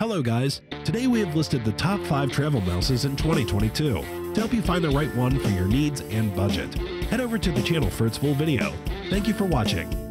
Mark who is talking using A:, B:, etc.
A: Hello guys, today we have listed the top 5 travel mouses in 2022 to help you find the right one for your needs and budget. Head over to the channel for its full video. Thank you for watching.